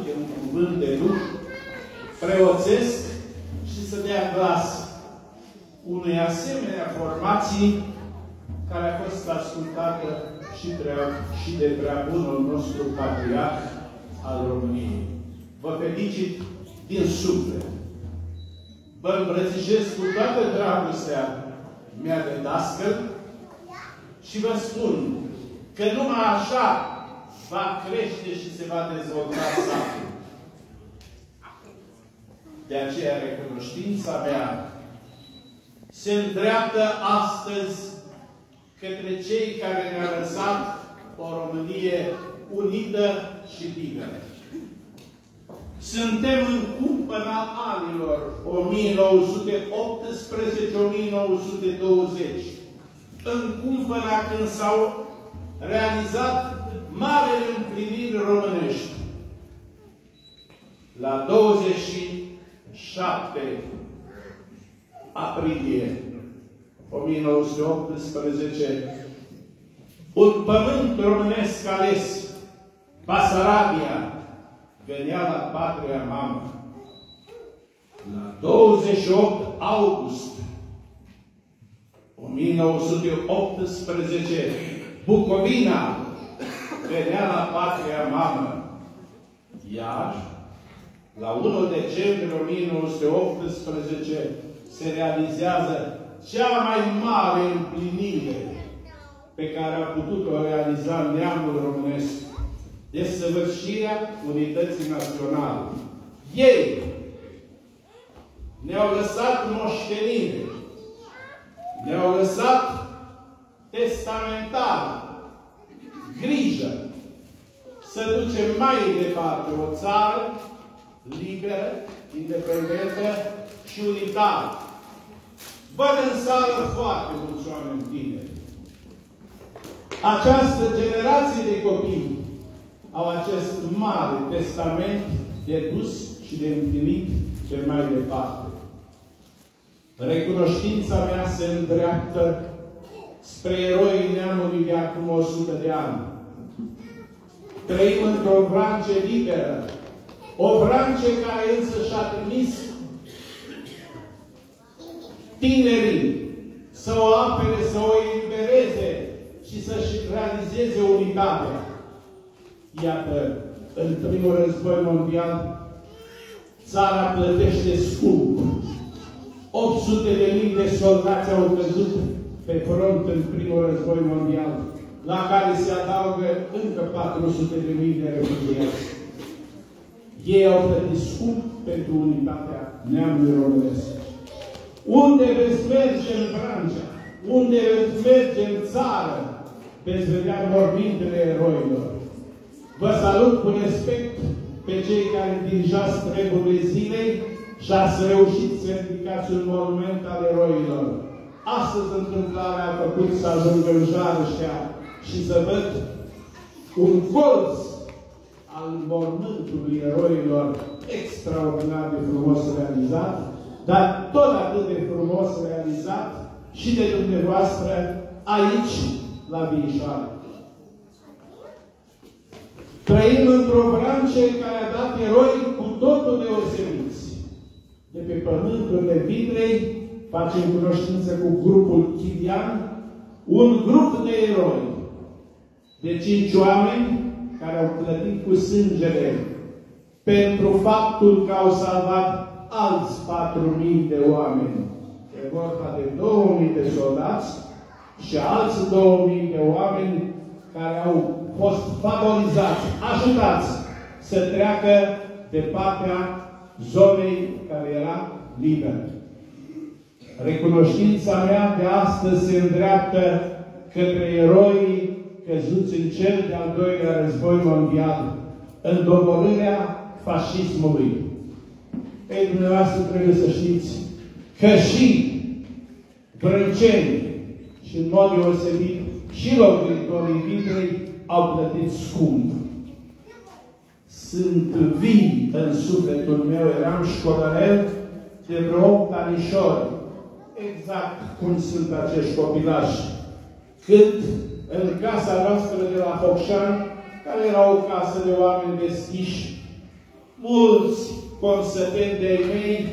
aplice un cuvânt de duh preoțesc și să dea glas unei asemenea formații care a fost ascultată și de prea bunul nostru patriarh al României. Vă felicit din suflet. Vă îmbrățișez cu toată dragostea mea de dascăl și vă spun că numai așa va crește și se va dezvolta satul. De aceea recunoștința mea se îndreaptă astăzi către cei care ne-au lăsat o Românie unită și liberă. Suntem în cumpăna anilor 1918-1920, în cumpăna când s-au realizat marele împliniri românești. La 27 aprilie 1918, un pământ românesc ales, Basarabia, venea la patria mamă. La 28 august 1918, Bucovina venea la patria mamă. Iar la 1 decembrie 1918 se realizează cea mai mare împlinire pe care a putut-o realiza neamul românesc, desăvârșirea unității naționale. Ei ne-au lăsat moștenire, ne-au lăsat testamentar grijă să ducem mai departe o țară liberă, independentă și unitară. Văd în sală foarte mulți oameni tineri. Această generație de copii au acest mare testament de dus și de împlinit pe mai departe. Recunoștința mea se îndreaptă spre eroii neamului de acum 100 de ani. Trăim într-o vrance liberă, o vrance care însă și-a trimis tinerii să o apere, să o elibereze și să-și realizeze unitatea. Iată, în primul război mondial, țara plătește scump. 800.000 de soldați au căzut pe front în primul război mondial, la care se adaugă încă 400.000 de refugiați. Ei au plătit scump pentru unitatea neamului românesc. Unde veți merge în Francia, unde veți merge în țară, veți vedea mormintele eroilor. Vă salut cu respect pe cei care dirijați treburile zilei și ați reușit să ridicați un monument al eroilor. Astăzi întâmplarea a făcut să ajungă în Jarăștea și să văd un colț al mormântului eroilor extraordinar de frumos realizat, dar tot atât de frumos realizat și de dumneavoastră aici, la Viișoara. Trăim într-o branche care a dat eroi cu totul deosebiți. De pe pământurile Vidrei facem cunoștință cu grupul Chidian, un grup de eroi de 5 oameni care au plătit cu sângele pentru faptul că au salvat alți 4.000 de oameni. E vorba de 2.000 de soldați și alți 2.000 de oameni care au fost favorizați, ajutați să treacă de partea zonei care era liberă. Recunoștința mea de astăzi se îndreaptă către eroii căzuți în cel de-al doilea război mondial, în doborârea fascismului. Ei, dumneavoastră trebuie să știți că și vrănceni și în mod deosebit și locuitorii Vidrei au plătit scump. Sunt vii în sufletul meu, eram școlarel de vreo 8 anișori. Exact cum sunt acești copilași. Când în casa noastră de la Focșani, care era o casă de oameni deschiși, mulți consăteni de-ai mei